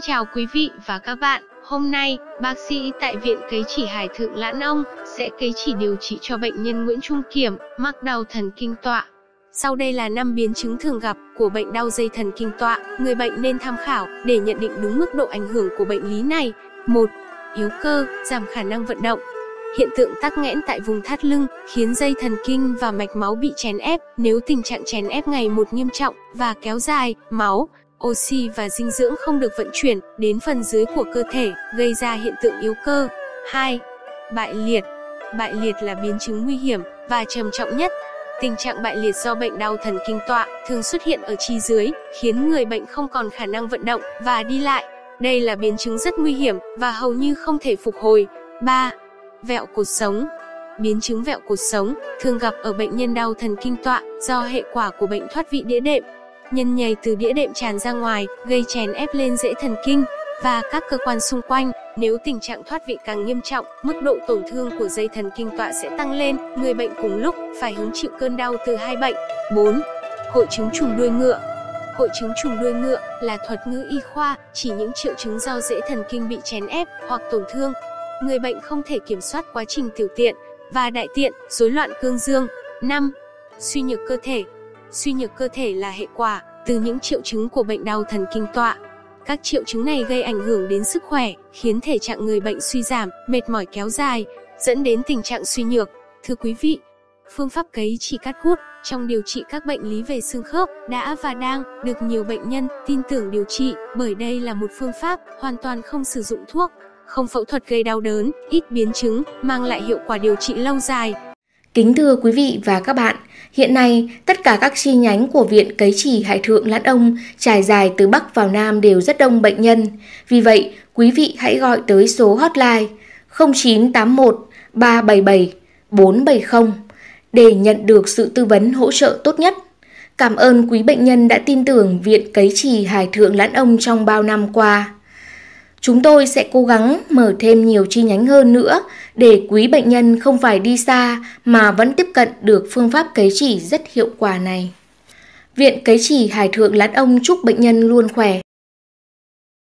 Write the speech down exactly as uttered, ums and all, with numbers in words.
chào quý vị và các bạn. Hôm nay, bác sĩ tại Viện Cấy Chỉ Hải Thượng Lãn Ông sẽ cấy chỉ điều trị cho bệnh nhân Nguyễn Trung Kiểm mắc đau thần kinh tọa. Sau đây là năm biến chứng thường gặp của bệnh đau dây thần kinh tọa, người bệnh nên tham khảo để nhận định đúng mức độ ảnh hưởng của bệnh lý này. một. Yếu cơ, giảm khả năng vận động. Hiện tượng tắc nghẽn tại vùng thắt lưng khiến dây thần kinh và mạch máu bị chèn ép. Nếu tình trạng chèn ép ngày một nghiêm trọng và kéo dài, máu, oxy và dinh dưỡng không được vận chuyển đến phần dưới của cơ thể, gây ra hiện tượng yếu cơ. hai. Bại liệt. Bại liệt là biến chứng nguy hiểm và trầm trọng nhất. Tình trạng bại liệt do bệnh đau thần kinh tọa thường xuất hiện ở chi dưới, khiến người bệnh không còn khả năng vận động và đi lại. Đây là biến chứng rất nguy hiểm và hầu như không thể phục hồi. ba. Vẹo cột sống. Biến chứng vẹo cột sống thường gặp ở bệnh nhân đau thần kinh tọa do hệ quả của bệnh thoát vị đĩa đệm. Nhân nhầy từ đĩa đệm tràn ra ngoài, gây chèn ép lên rễ thần kinh và các cơ quan xung quanh. Nếu tình trạng thoát vị càng nghiêm trọng, mức độ tổn thương của dây thần kinh tọa sẽ tăng lên, người bệnh cùng lúc phải hứng chịu cơn đau từ hai bệnh. bốn. Hội chứng trùng đuôi ngựa. Hội chứng trùng đuôi ngựa là thuật ngữ y khoa chỉ những triệu chứng do rễ thần kinh bị chèn ép hoặc tổn thương. Người bệnh không thể kiểm soát quá trình tiểu tiện và đại tiện, rối loạn cương dương. năm. Suy nhược cơ thể. Suy nhược cơ thể là hệ quả từ những triệu chứng của bệnh đau thần kinh tọa. Các triệu chứng này gây ảnh hưởng đến sức khỏe, khiến thể trạng người bệnh suy giảm, mệt mỏi kéo dài, dẫn đến tình trạng suy nhược. Thưa quý vị, phương pháp cấy chỉ cắt hút trong điều trị các bệnh lý về xương khớp đã và đang được nhiều bệnh nhân tin tưởng điều trị, bởi đây là một phương pháp hoàn toàn không sử dụng thuốc, không phẫu thuật, gây đau đớn, ít biến chứng, mang lại hiệu quả điều trị lâu dài. Kính thưa quý vị và các bạn, hiện nay tất cả các chi nhánh của Viện Cấy Chỉ Hải Thượng Lãn Ông trải dài từ Bắc vào Nam đều rất đông bệnh nhân. Vì vậy, quý vị hãy gọi tới số hotline không chín tám một ba bảy bảy bốn bảy không để nhận được sự tư vấn hỗ trợ tốt nhất. Cảm ơn quý bệnh nhân đã tin tưởng Viện Cấy Chỉ Hải Thượng Lãn Ông trong bao năm qua. Chúng tôi sẽ cố gắng mở thêm nhiều chi nhánh hơn nữa để quý bệnh nhân không phải đi xa mà vẫn tiếp cận được phương pháp cấy chỉ rất hiệu quả này. Viện Cấy Chỉ Hải Thượng Lãn Ông chúc bệnh nhân luôn khỏe,